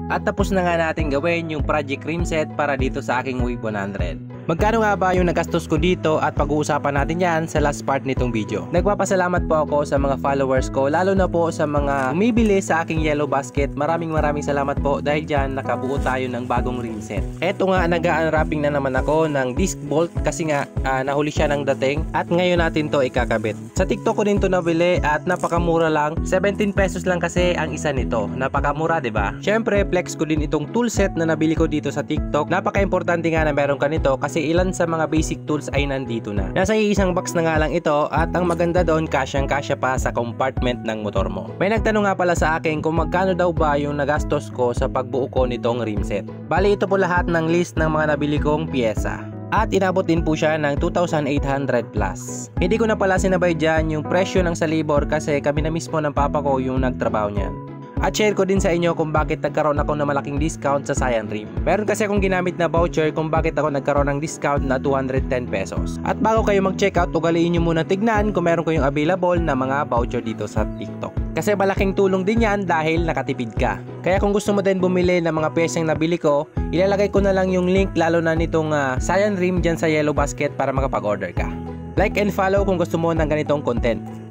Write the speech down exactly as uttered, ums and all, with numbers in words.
At tapos na nga natin gawin yung project rim set para dito sa aking Wave one hundred. Magkano nga ba yung nagastos ko dito at pag-uusapan natin yan sa last part nitong video. Nagpapasalamat po ako sa mga followers ko, lalo na po sa mga umibili sa aking yellow basket. Maraming maraming salamat po dahil dyan nakabuo tayo ng bagong rim set. Eto nga, nag-unwrapping na naman ako ng disc bolt kasi nga uh, nahuli siya ng dating at ngayon natin to ikakabit. Sa TikTok ko din to nabili at napakamura lang, seventeen pesos lang kasi ang isa nito. Napakamura, 'di ba? Syempre flex ko din itong tool set na nabili ko dito sa TikTok. Napaka-importante nga na meron ka nito kasi ilan sa mga basic tools ay nandito na. Nasa isang box na nga lang ito at ang maganda doon, kasyang kasya pa sa compartment ng motor mo. May nagtanong nga pala sa akin kung magkano daw ba yung nagastos ko sa pagbuo ko nitong rim set. Bali ito po lahat ng list ng mga nabili kong piyesa. At inabot din po siya ng two thousand eight hundred plus. Hindi ko na pala sinabay dyan yung presyo ng salibor kasi kami na mismo ng papa ko yung nagtrabaho niyan. At share ko din sa inyo kung bakit nagkaroon ako ng malaking discount sa Cyan Rim. Meron kasi akong ginamit na voucher kung bakit ako nagkaroon ng discount na two hundred ten pesos. At bago kayo mag-checkout, ugaliin nyo muna tignan kung meron ko yung available na mga voucher dito sa TikTok. Kasi malaking tulong din yan dahil nakatipid ka. Kaya kung gusto mo din bumili ng mga piyesang nabili ko, ilalagay ko na lang yung link lalo na nitong uh, Cyan Rim dyan sa yellow basket para makapag-order ka. Like and follow kung gusto mo ng ganitong content.